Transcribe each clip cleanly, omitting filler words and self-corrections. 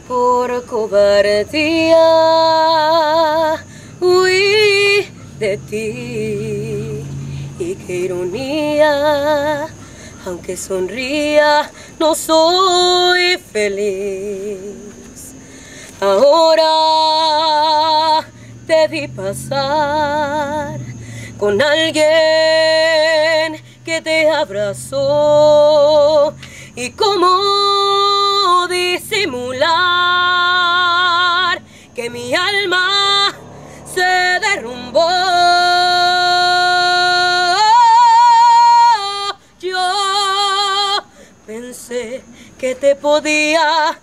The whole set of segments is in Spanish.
Por cobardía huí de ti, y qué ironía, aunque sonría no soy feliz. Ahora te vi pasar con alguien que te abrazó, y cómo disimular que mi alma se derrumbó. Yo pensé que te podía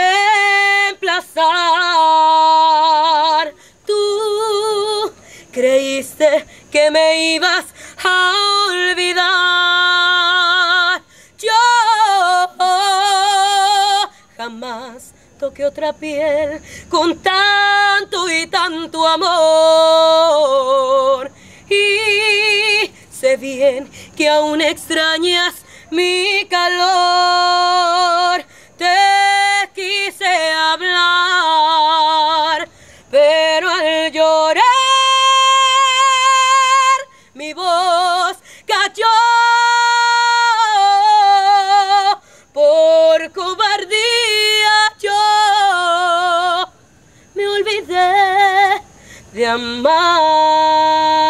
reemplazar. Tú creíste que me ibas a olvidar. Yo jamás toqué otra piel con tanto y tanto amor. Y sé bien que aún extrañas mi calor. Te quise hablar, pero al llorar mi voz cayó. Por cobardía yo me olvidé de amar.